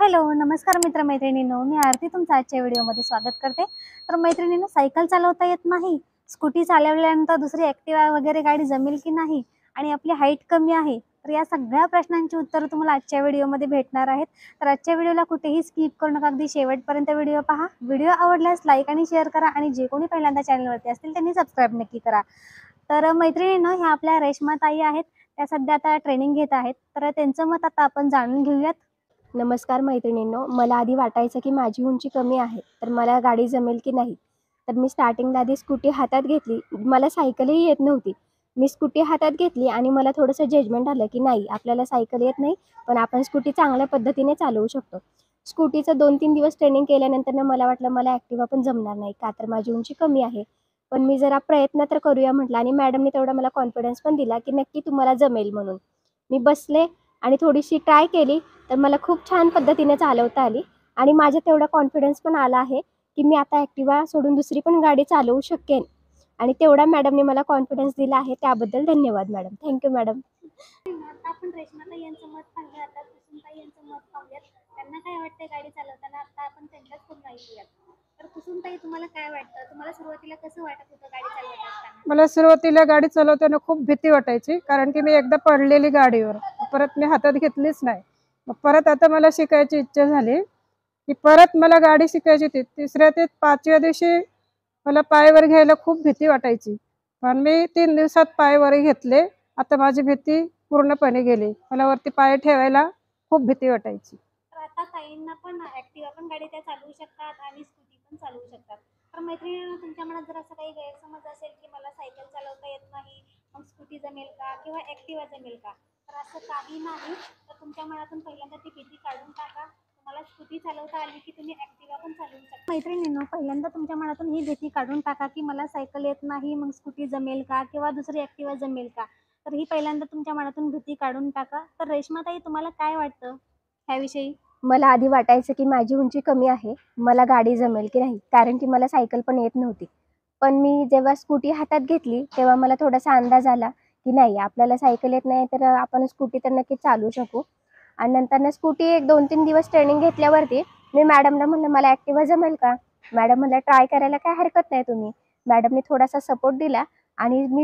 Hello नमस्कार मित्रमैत्रिणींनो, मी आरती तुमचं आजच्या व्हिडिओमध्ये स्वागत करते। तर मैत्रिणींनो, सायकल चालवता येत नाही, स्कूटी चालवल्यानंतर दुसरी ॲक्टिवा वगैरे गाडी जमेल की नाही आणि आपली हाईट कमी आहे, तर या सगळ्या प्रश्नांची उत्तरं तुम्हाला आजच्या व्हिडिओमध्ये भेटणार आहेत। तर आजच्या व्हिडिओला कुठेही स्किप करू नका, अगदी शेवटपर्यंत व्हिडिओ पहा। व्हिडिओ आवडल्यास लाईक आणि शेअर करा आणि जे कोणी पहिल्यांदा चॅनलवरती असतील त्यांनी सबस्क्राईब नक्की करा। तर मैत्रिणींनो, ह्या आपल्या रेश्मा ताई आहेत, त्या सध्या आता ट्रेनिंग घेत आहेत, तर त्यांचं मत आता आपण जाणून घेऊयात। नमस्कार मैत्रिणींनो, मला आधी वाटायचं की माझी उंची कमी आहे तर मला गाडी जमेल की नाही। तर मी स्टार्टिंगला आधी स्कूटी हातात घेतली, मला सायकलही येत नव्हती। मी स्कूटी हातात घेतली आणि मला थोडंसं जजमेंट आलं की नाही, आपल्याला सायकल येत नाही पण आपण स्कूटी चांगल्या पद्धतीने चालवू शकतो। स्कूटीचं 2-3 दिवस ट्रेनिंग केल्यानंतर मला वाटलं मला ॲक्टिवा पण जमणार नाही, का तर माझी उंची कमी आहे। पण मी जरा प्रयत्न तर करूया म्हटलं आणि मॅडमने तेवढा मला कॉन्फिडन्स पण दिला की नक्की तुम्हाला जमेल म्हणून। मी बसले आणि थोडीशी ट्राय केली तर मला खूप छान पद्धतीने चालवता आली आणि माझ्या तेवढा कॉन्फिडन्स पण आला आहे की मी आता ॲक्टिवा सोडून दुसरी पण गाडी चालवू शकेन आणि तेवढा मॅडमने मला कॉन्फिडन्स दिला आहे, त्याबद्दल धन्यवाद मॅडम। Thank you madam. आता आपण रेश्माताई यांचं मत पाहूया, आता कुसुमताई यांचं मत पाहूयात, त्यांना काय वाटतंय गाडी चालवताना, आता आपण त्यांच्याकडून ऐकूयात। तर कुसुमताई, तुम्हाला काय वाटतं, तुम्हाला सुरुवातीला कसं वाटत होतं गाडी चालवत असताना? मला सुरुवातीला गाडी चालवताना खूप भीती वाटायची, कारण की मी एकदा पडलेली गाडीवर, परत मी हातात घेतलीच नाही। परत आता मला शिकायची इच्छा झाली की परत मला गाडी शिकायची होती। तिसऱ्या ते 5व्या दिवशी मला पायवर घ्यायला खूप भीती वाटायची, पण मी 3 दिवसात पायवर घेतले। आता माझी भीती पूर्णपणे गेली, मला वरती पाय ठेवायला खूप भीती वाटायची। तर आता ताईंना पण ॲक्टिवा पण गाडी त्या चालवू शकतात आणि स्कूटी पण चालवू शकतात। तर मैत्रिणींनो, तुमच्या मनात जर असं काही गैरसमज असेल की मला सायकल चालवता येत नाही, मग स्कूटी जमेल का किंवा ॲक्टिवा जमेल का, तर असं काही नाही। तर तुमच्या मनातून पहिल्यांदा ती भीती काढून टाका। तुम्हाला स्कूटी चालवता आली की तुम्ही ॲक्टिवा पण चालवू शकता। मैत्रिणींनो, पहिल्यांदा तुमच्या मनातून ही भीती काढून टाका की मला सायकल येत नाही, मग स्कूटी जमेल का किंवा दुसरी ॲक्टिवा जमेल का, तर ही पहिल्यांदा तुमच्या मनातून भीती काढून टाका। तर रेश्माताई, तुम्हाला काय वाटतं ह्याविषयी? मला आधी वाटायचं की माझी उंची कमी आहे, मला गाडी जमेल की नाही, कारण की मला सायकल पण येत नव्हती। पण मी जेव्हा स्कूटी हातात घेतली तेव्हा मला थोडासा अंदाज आला की नाही, आपल्याला सायकल येत नाही तर आपण स्कूटी तर नक्की चालवू शकू। आणि नंतर स्कूटी एक 2-3 दिवस ट्रेनिंग घेतल्यावरती मी मॅडमला म्हणलं मला ॲक्टिवा जमेल का। मॅडम म्हणलं ट्राय करायला काय हरकत नाही तुम्ही। मॅडमने थोडासा सपोर्ट दिला आणि मी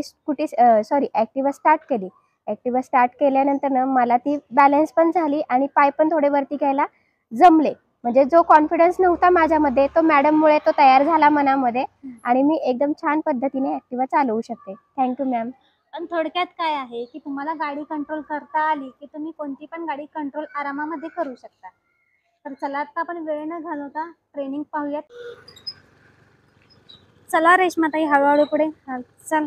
ॲक्टिवा स्टार्ट केली। ॲक्टिवा स्टार्ट केल्यानंतर मला ती बॅलन्स पण झाली आणि पाय पण थोडे वरती घ्यायला जमले। म्हणजे जो कॉन्फिडन्स नव्हता माझ्यामध्ये तो मॅडममुळे तो तयार झाला मनामध्ये आणि मी एकदम छान पद्धतीने ॲक्टिवा चालवू शकते। Thank you ma'am. पण थोडक्यात काय आहे की तुम्हाला गाडी कंट्रोल करता आली की तुम्ही कोणती पण गाडी कंट्रोल आरामामध्ये करू शकता। तर चला, आता आपण वेळ न घालवता ट्रेनिंग पाहूयात। चला रेश्माताई, हळूहळू पुढे चल।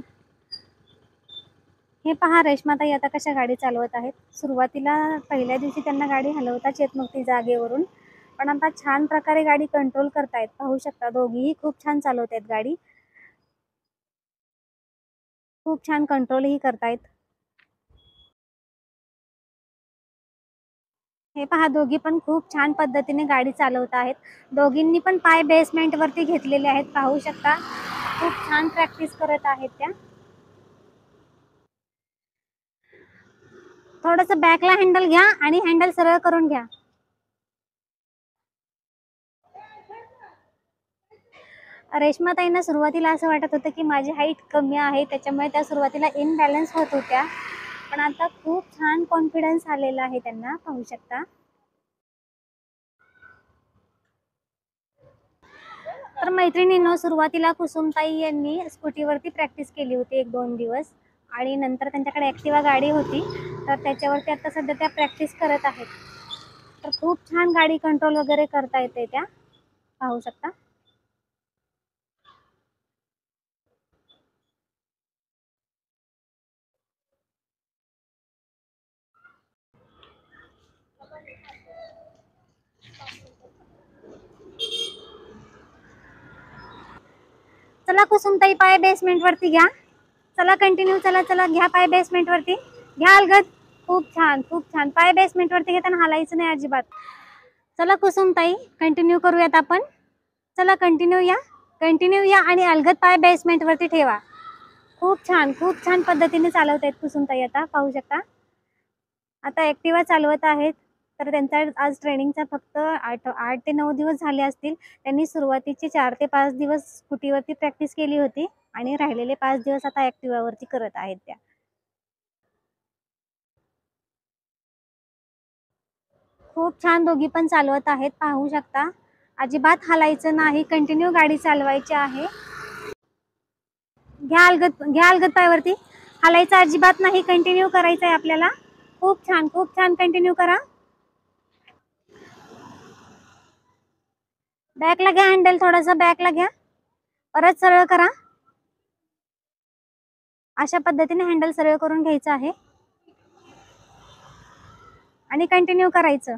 हे पहा, रेश्माताई आता कशा गाडी चालवत आहेत। सुरुवातीला पहिल्या दिवशी त्यांना गाडी हलवताच येत नव्हती जागेवरून, पण आता छान प्रकारे गाडी कंट्रोल करतायत। पाहू शकता, दोघीही खूप छान चालवत आहेत गाडी, खूप छान कंट्रोलही करतायत। हे पहा, दोघी पण खूप छान पद्धतीने गाडी चालवत आहेत। दोघींनी पण पाय बेसमेंट वरती घेतलेले आहेत, पाहू शकता, खूप छान प्रॅक्टिस करत आहेत त्या। थोडंसं बॅकला हँडल घ्या आणि हँडल सरळ करून घ्या। रेश्माताईंना सुरुवातीला असं वाटत होतं की माझी हाईट कमी आहे, त्याच्यामुळे त्या सुरुवातीला इनबॅलन्स होत होत्या, पण आता खूप छान कॉन्फिडन्स आलेला आहे त्यांना, पाहू शकता। तर मैत्रिणींनो, सुरुवातीला कुसुमताई यांनी स्कूटीवरती प्रॅक्टिस केली होती 1-2 दिवस आणि नंतर त्यांच्याकडे ॲक्टिवा गाडी होती, तर त्याच्यावरती आता सध्या त्या प्रॅक्टिस करत आहेत। तर खूप छान गाडी कंट्रोल वगैरे करता येते त्या, पाहू शकता। चला कुसुमताई, पाय बेसमेंट वरती घ्या। चला कंटिन्यू, चला चला, घ्या पाय बेसमेंट वरती, घ्या अलगद। खूप छान, खूप छान। पाय बेसमेंट वरती घेताना हालायचं नाही अजिबात। चला कुसुमताई, कंटिन्यू करूयात आपण। चला कंटिन्यू या आणि अलगद पाय बेसमेंट वरती ठेवा। खूप छान, खूप छान पद्धतीने चालवत आहेत कुसुमताई, आता पाहू शकता। आता ॲक्टिवा चालवत आहेत तर त्यांचा आज ट्रेनिंगचा फक्त 8 ते 9 दिवस झाले असतील. त्यांनी सुरुवातीचे 4 ते 5 दिवस स्कूटीवरती प्रॅक्टिस केली होती आणि राहिलेले 5 दिवस आता ॲक्टिवावरती करत आहेत त्या. खूप छान दोघी पण चालवत आहेत, पाहू शकता. अजिबात हालायचं नाही, कंटिन्यू गाडी चालवायची आहे. घ्या अलगद पायावरती. हालायचं अजिबात नाही, कंटिन्यू करायचं आहे आपल्याला. खूप छान कंटिन्यू करा. बॅकला घ्या हँडल, थोडासा बॅकला घ्या. परत सरळ करा. अशा पद्धतीने हँडल सरळ करून घ्यायचं आहे आणि कंटिन्यू करायचं.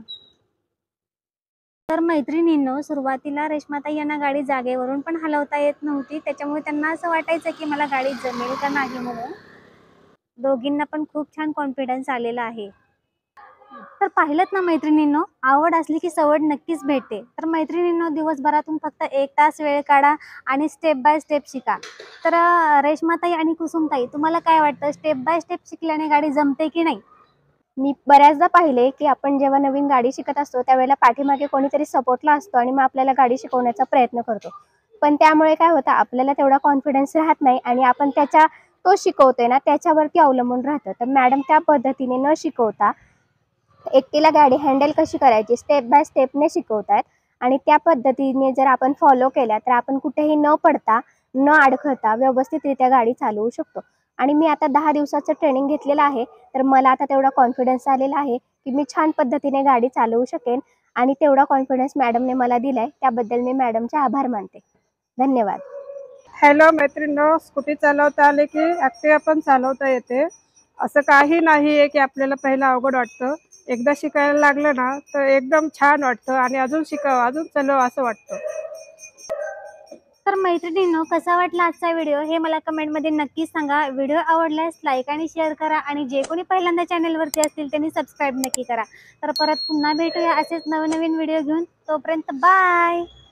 तर मैत्रिणींनो, सुरुवातीला रेश्माताई यांना गाडी जागेवरून पण हलवता येत नव्हती. त्याच्यामुळे त्यांना असं वाटायचं की मला गाडी जमेल का नाही म्हणून. दोघींना पण खूप छान कॉन्फिडन्स आलेला आहे. तर पाहिलंत ना मैत्रिणींनो, आवड असली की सवड नक्कीच भेटते. तर मैत्रिणींनो, दिवसभरातून फक्त 1 तास वेळ काढा आणि स्टेप बाय स्टेप शिका. तर रेश्माताई आणि कुसुमताई, तुम्हाला काय वाटतं, स्टेप बाय स्टेप शिकल्याने गाडी जमते की नाही? मी बऱ्याचदा पाहिले की आपण जेव्हा नवीन गाडी शिकत असतो त्यावेळेला पाठीमागे कोणीतरी सपोर्टला असतो आणि मग आपल्याला गाडी शिकवण्याचा प्रयत्न करतो. पण त्यामुळे काय होतं, आपल्याला तेवढा कॉन्फिडन्स राहत नाही आणि आपण तो शिकवतोय ना त्याच्यावरती अवलंबून राहतं. तर मॅडम त्या पद्धतीने न शिकवता एकटीला गाडी हँडल कशी करायची स्टेप बाय स्टेपने शिकवतायत आणि त्या पद्धतीने जर आपण फॉलो केल्या तर आपण कुठेही न पडता न अडखळता व्यवस्थितरित्या गाडी चालवू शकतो. आणि मी आता 10 दिवसाचं ट्रेनिंग घेतलेलं आहे, तर मला आता तेवढा कॉन्फिडन्स आलेला आहे की मी छान पद्धतीने गाडी चालवू शकेन आणि तेवढा कॉन्फिडन्स मॅडमने मला दिलाय, त्याबद्दल मी मॅडमचे आभार मानते. धन्यवाद. हॅलो मैत्रिणींनो, स्कूटी चालवता आले की ॲक्टिवा पण चालवता येते. असं काही नाही आहे की आपल्याला पहिलं अवघड वाटतं. एकदा शिकायला लागलं ना तर एकदम छान वाटतं आणि अजून शिकावं, अजून चालवावं असं वाटतं. तर मैत्रिणींनो, कसा वाटला आजचा व्हिडिओ हे मला कमेंटमध्ये नक्कीच सांगा. व्हिडिओ आवडल्यास लाईक आणि शेअर करा आणि जे कोणी पहिल्यांदा चॅनलवरती असतील त्यांनी सबस्क्राईब नक्की करा. तर परत पुन्हा भेटूया असेच नवनवीन व्हिडिओ घेऊन. तोपर्यंत बाय.